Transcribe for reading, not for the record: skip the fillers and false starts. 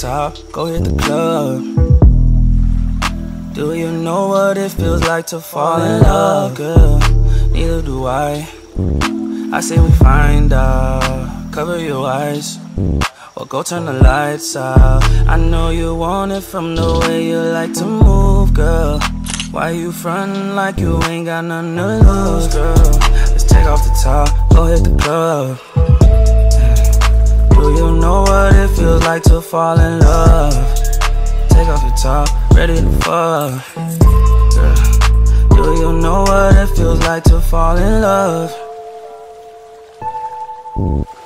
top, go hit the club. Do you know what it feels like to fall in love, girl? Neither do I. I say we find out, cover your eyes, or go turn the lights out. I know you want it from the way you like to move, girl. Why you frontin' like you ain't got nothing to lose, girl? Let's take off the top, go hit the club. Do you know what it feels like to fall in love? Take off the top, ready to fuck, girl. Do you know what it feels like to fall in love?